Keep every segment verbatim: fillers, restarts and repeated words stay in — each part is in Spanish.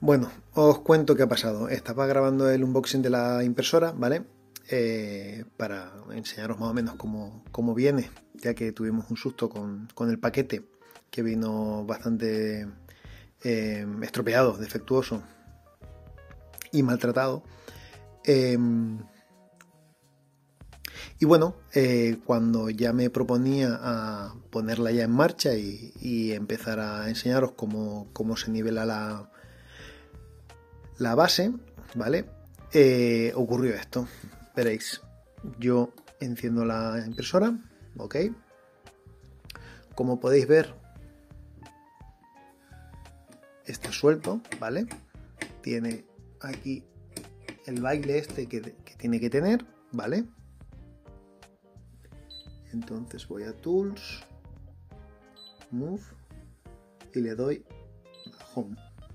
Bueno, os cuento qué ha pasado. Estaba grabando el unboxing de la impresora, ¿vale? Eh, para enseñaros más o menos cómo, cómo viene, ya que tuvimos un susto con, con el paquete, que vino bastante eh, estropeado, defectuoso y maltratado. Eh, y bueno, eh, cuando ya me proponía a ponerla ya en marcha y, y empezar a enseñaros cómo, cómo se nivela la, la base, ¿vale? Eh, ocurrió esto. Veréis, yo enciendo la impresora, ¿ok? Como podéis ver, está suelto, ¿vale? Tiene aquí el baile este que, que tiene que tener, ¿vale? Entonces voy a Tools, Move y le doy a Home.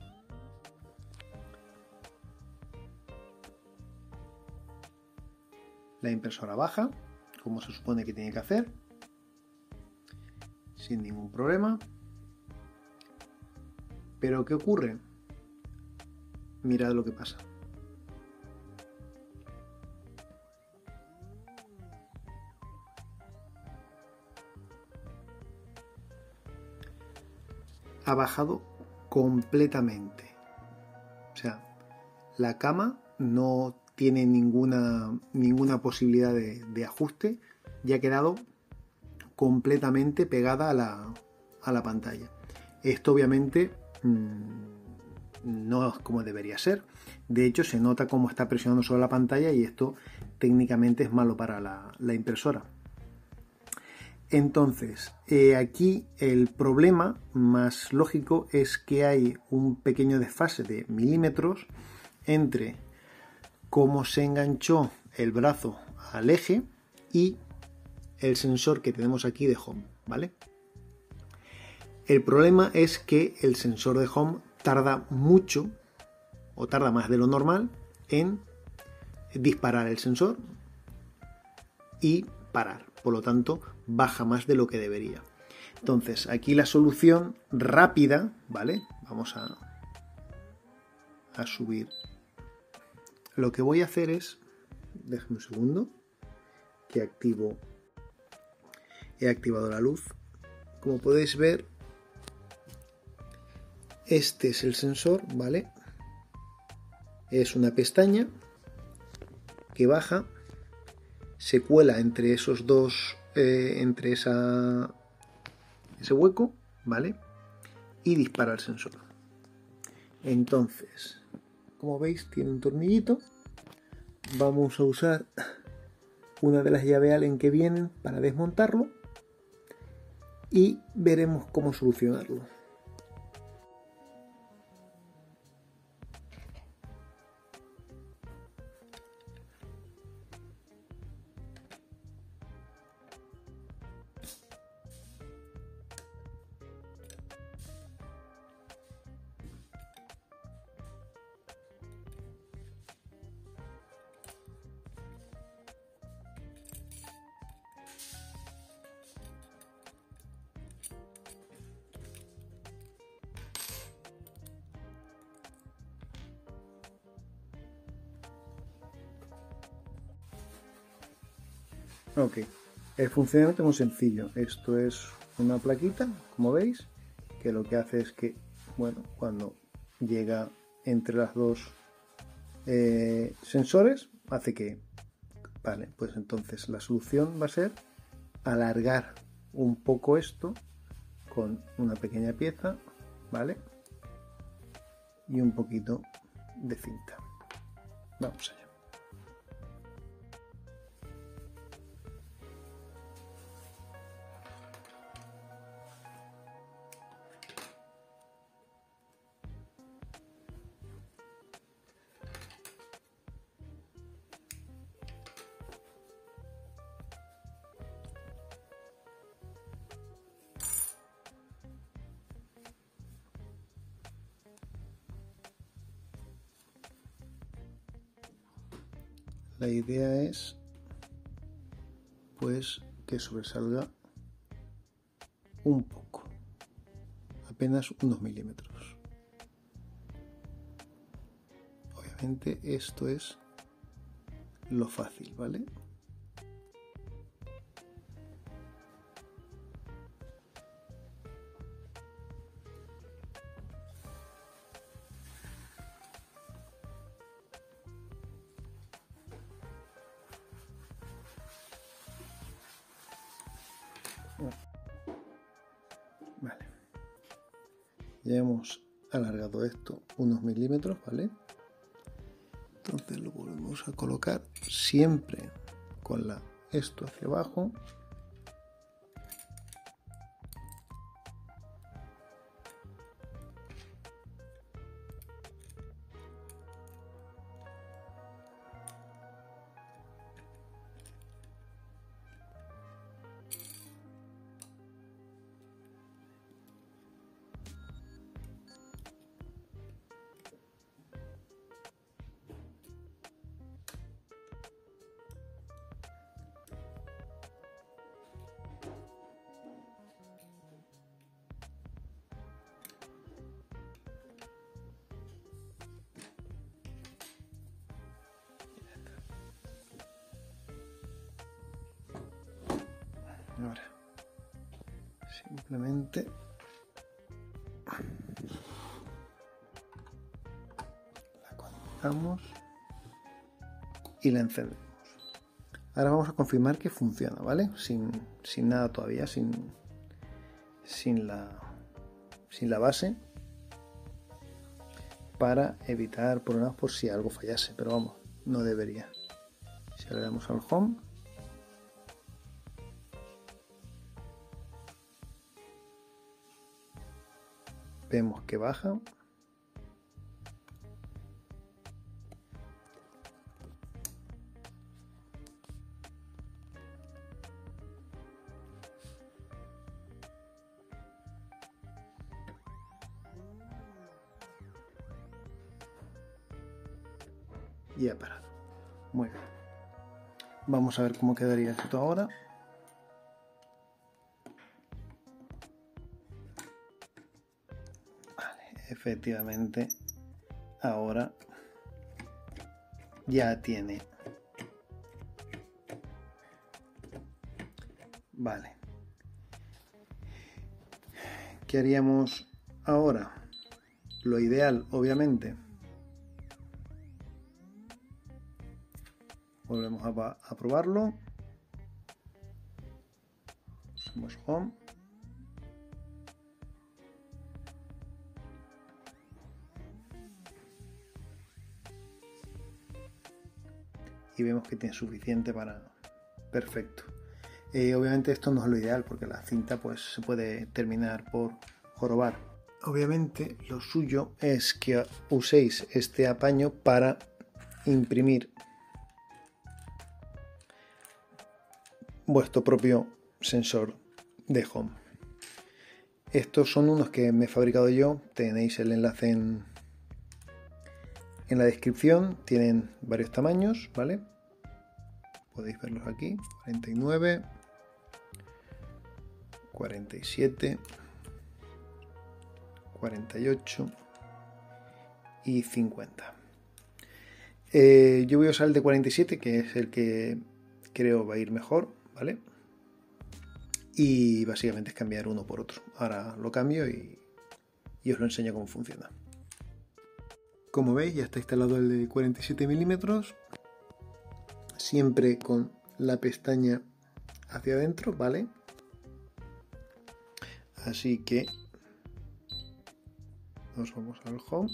La impresora baja, como se supone que tiene que hacer, sin ningún problema. Pero ¿qué ocurre? Mirad lo que pasa. Ha bajado completamente. O sea, la cama no tiene ninguna, ninguna posibilidad de, de ajuste y ha quedado completamente pegada a la, a la pantalla. Esto obviamente mmm, no es como debería ser. De hecho, se nota cómo está presionando sobre la pantalla y esto técnicamente es malo para la, la impresora. Entonces, eh, aquí el problema más lógico es que hay un pequeño desfase de milímetros entre cómo se enganchó el brazo al eje y el sensor que tenemos aquí de Home, ¿vale? El problema es que el sensor de Home tarda mucho, o tarda más de lo normal, en disparar el sensor y parar. Por lo tanto, baja más de lo que debería. Entonces, aquí la solución rápida, ¿vale? Vamos a, a subir. Lo que voy a hacer es, déjame un segundo, que activo, he activado la luz. Como podéis ver, este es el sensor, ¿vale? Es una pestaña que baja, se cuela entre esos dos, eh, entre esa, ese hueco, ¿vale? Y dispara el sensor. Entonces, como veis, tiene un tornillito. Vamos a usar una de las llaves Allen que vienen para desmontarlo y veremos cómo solucionarlo. Ok, el funcionamiento es muy sencillo. Esto es una plaquita, como veis, que lo que hace es que, bueno, cuando llega entre las dos eh, sensores, hace que, vale, pues entonces la solución va a ser alargar un poco esto con una pequeña pieza, ¿vale? Y un poquito de cinta. Vamos allá. La idea es, pues, que sobresalga un poco, apenas unos milímetros. Obviamente esto es lo fácil, ¿vale? Vale. Ya hemos alargado esto unos milímetros, ¿vale? Entonces lo volvemos a colocar siempre con la esto hacia abajo. Ahora, simplemente la conectamos y la encendemos. Ahora vamos a confirmar que funciona, ¿vale? Sin, sin nada todavía, sin, sin, la, sin la base, para evitar problemas por si algo fallase, pero vamos, no debería. Si le damos al home, vemos que baja. Y ha parado. Muy bien. Vamos a ver cómo quedaría esto ahora. Vale, efectivamente, ahora ya tiene. Vale. ¿Qué haríamos ahora? Lo ideal, obviamente. Volvemos a, a probarlo. Hacemos home. Y vemos que tiene suficiente para... Perfecto. Eh, obviamente esto no es lo ideal porque la cinta pues se puede terminar por jorobar. Obviamente lo suyo es que uséis este apaño para imprimir vuestro propio sensor de home. Estos son unos que me he fabricado yo, tenéis el enlace en, en la descripción, tienen varios tamaños, ¿vale? Podéis verlos aquí, cuarenta y nueve, cuarenta y siete, cuarenta y ocho y cincuenta. Eh, yo voy a usar el de cuarenta y siete, que es el que creo va a ir mejor, ¿vale? Y básicamente es cambiar uno por otro. Ahora lo cambio y, y os lo enseño cómo funciona. Como veis, ya está instalado el de cuarenta y siete milímetros, siempre con la pestaña hacia adentro, ¿vale? Así que nos vamos al home.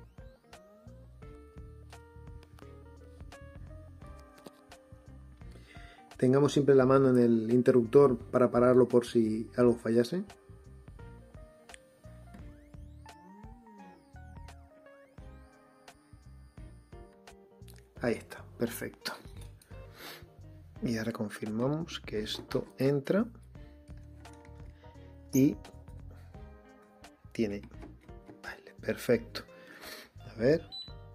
Tengamos siempre la mano en el interruptor para pararlo por si algo fallase. Ahí está, perfecto. Y ahora confirmamos que esto entra y tiene... Vale, perfecto. A ver.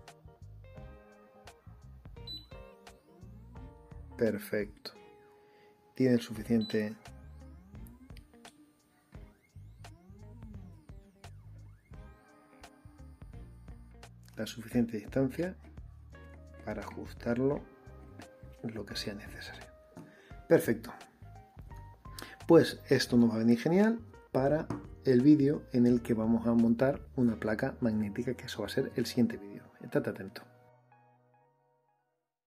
Perfecto. Tiene el suficiente... la suficiente distancia para ajustarlo lo que sea necesario. Perfecto. Pues esto nos va a venir genial para el vídeo en el que vamos a montar una placa magnética, que eso va a ser el siguiente vídeo. Estate atento.